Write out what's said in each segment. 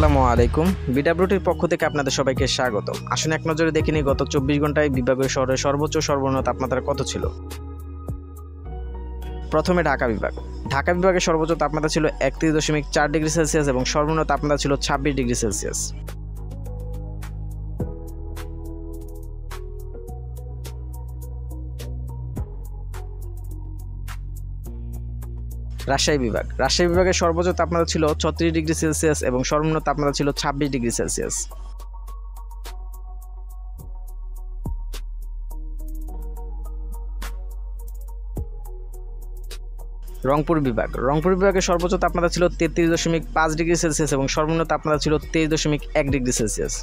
আসসালামু আলাইকুম। বিডব্লিউটির পক্ষ থেকে আপনাদের সবাইকে স্বাগত। আসুন এক নজরে দেখে নিই গত 24 ঘন্টায় বিভাগীয় শহরে সর্বোচ্চ সর্বনিম্ন তাপমাত্রা কত ছিল। প্রথমে ঢাকা বিভাগ। ঢাকা বিভাগের সর্বোচ্চ তাপমাত্রা ছিল 31.4 ডিগ্রি সেলসিয়াস এবং সর্বনিম্ন তাপমাত্রা ছিল 26 ডিগ্রি সেলসিয়াস। রাজশাহী বিভাগ। রাজশাহী বিভাগের সর্বোচ্চ তাপমাত্রা ছিল 36 ডিগ্রি সেলসিয়াস এবং সর্বনিম্ন তাপমাত্রা ছিল 26 ডিগ্রি সেলসিয়াস। রংপুর বিভাগ। রংপুর বিভাগের সর্বোচ্চ তাপমাত্রা ছিল 33.5 ডিগ্রি সেলসিয়াস এবং সর্বনিম্ন তাপমাত্রা ছিল 23.1 ডিগ্রি সেলসিয়াস।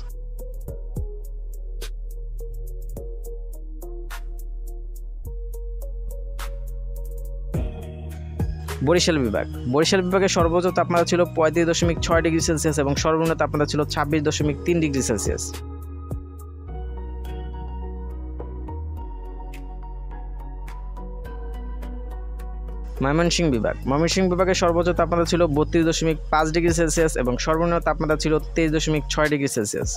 বরিশাল বিভাগ। বরিশাল বিভাগের সর্বোচ্চ তাপমাত্রা ছিল 35.6 ডিগ্রি সেলসিয়াস এবং সর্বনিম্ন তাপমাত্রা ছিল 26.3 ডিগ্রি সেলসিয়াস। ময়মনসিংহ বিভাগ। ময়মনসিংহ বিভাগের সর্বোচ্চ তাপমাত্রা ছিল 32.5 ডিগ্রি সেলসিয়াস এবং সর্বনিম্ন তাপমাত্রা ছিল 23.6 ডিগ্রি সেলসিয়াস।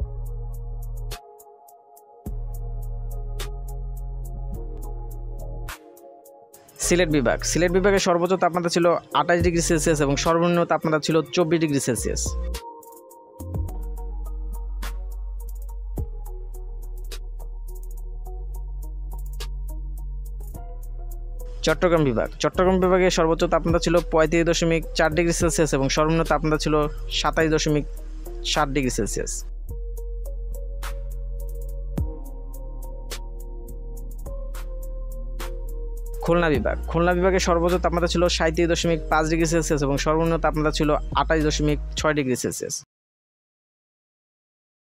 সিলেট বিভাগ। সিলেট বিভাগের সর্বোচ্চ তাপমাত্রা ছিল 28 ডিগ্রি সেলসিয়াস এবং সর্বনিম্ন তাপমাত্রা ছিল 24 ডিগ্রি সেলসিয়াস। চট্টগ্রাম বিভাগ। চট্টগ্রাম বিভাগের সর্বোচ্চ তাপমাত্রা ছিল 35.4 ডিগ্রি সেলসিয়াস এবং সর্বনিম্ন তাপমাত্রা ছিল 27.7 ডিগ্রি সেলসিয়াস। খুলনা বিভাগ। খুলনা বিভাগের সর্বোচ্চ তাপমাত্রা ছিল 37.5 ডিগ্রি সেলসিয়াস এবং সর্বনিম্ন তাপমাত্রা ছিল 28.6 ডিগ্রি সেলসিয়াস।